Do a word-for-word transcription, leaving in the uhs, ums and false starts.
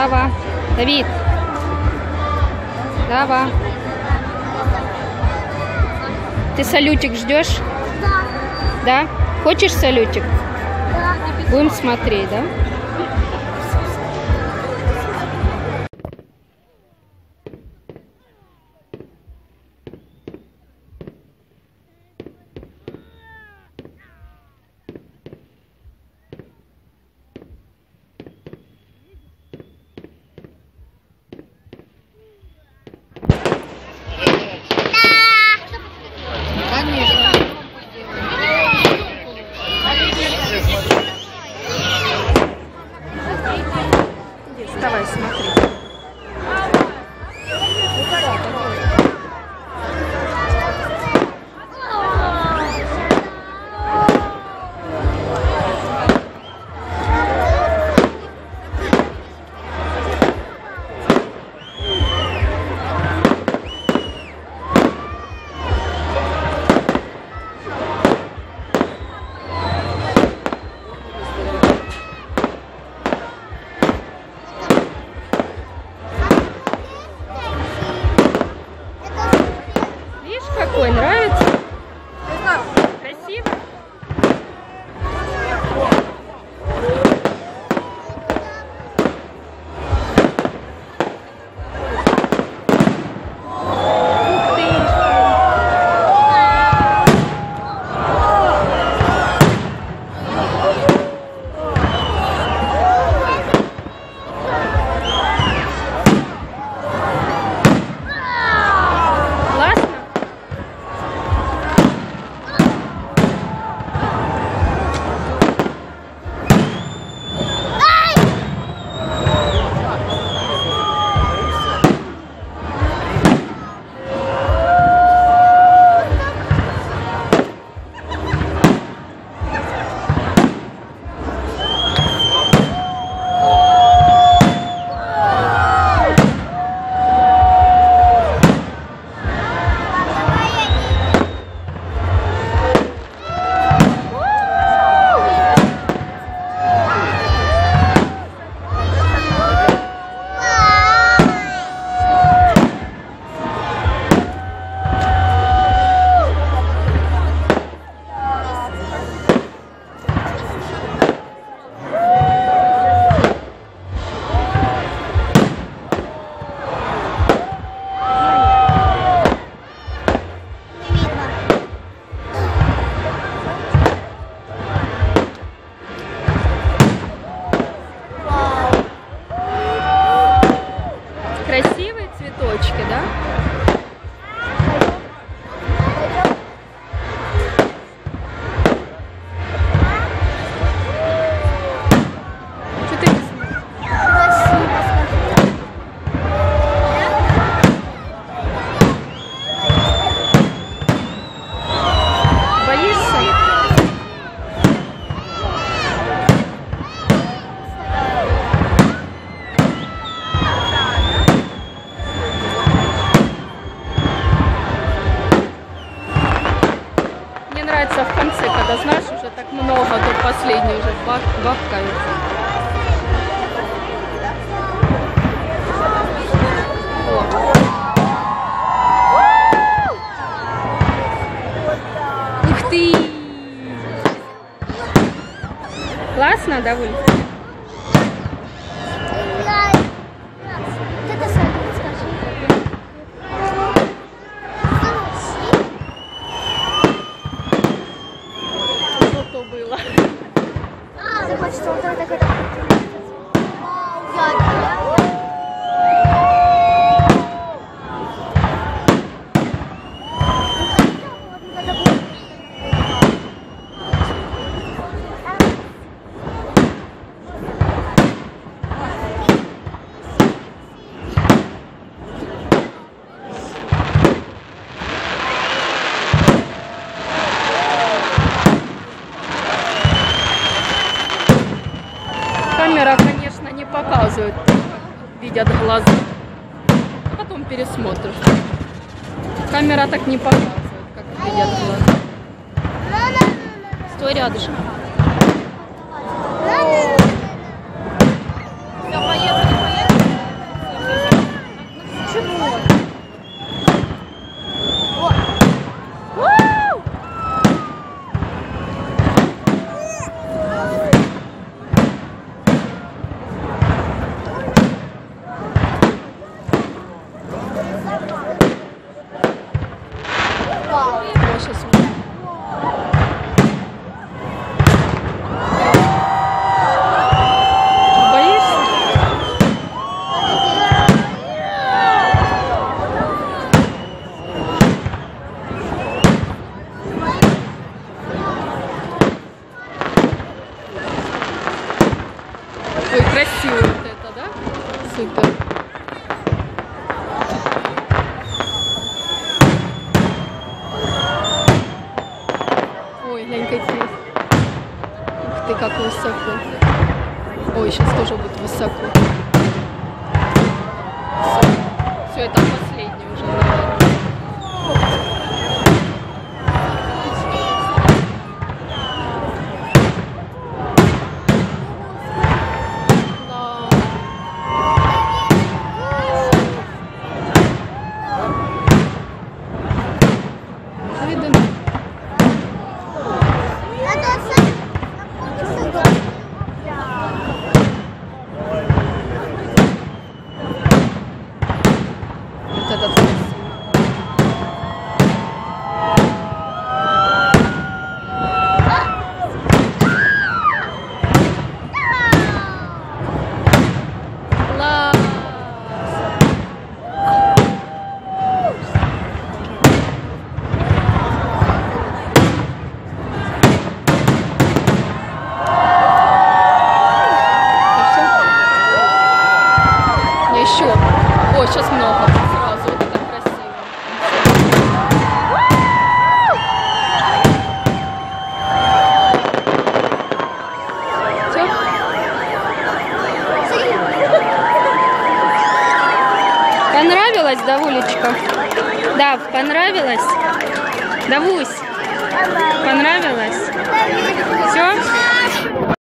Давай. Давид. Давай. Ты салютик ждешь? Да. Да? Хочешь салютик? Да. Будем смотреть, да? Давай, смотри. Какой нравится? Красиво? Ух ты! Классно? Красивые цветочки, да? Что ты не смотришь? Боишься? Мне нравится в конце, когда, знаешь, уже так много, тут последний уже бах, бахкается. Ух ты! Классно, да, Вуль? Это салют, скажи. Что было? А, захочется вот это такое. Вау, Камера, конечно, не показывает, видят глаза. Потом пересмотришь. Камера так не показывает, как видят глаза. Стой рядышком. Все, поехали, поехали. О, сейчас боишься? Ой, красиво вот это, да? Супер. Ой, глянь, какие. Ух ты, как высоко. Ой, сейчас тоже будет высоко. Все, это последний уже, наверное. Вот этот красивый. Класс! Еще. О, сейчас много. Сразу. Вот это красиво. Все? Понравилось, Давулечка? Да, понравилось? Давусь, понравилось? Все?